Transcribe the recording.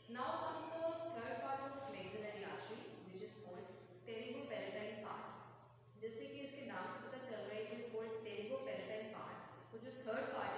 Now comes the third part of maxillary artery, which is called pterygopalatine part. जैसे कि इसके नाम से पता चल रहा है, it is called pterygopalatine part. तो जो थर्ड पार्ट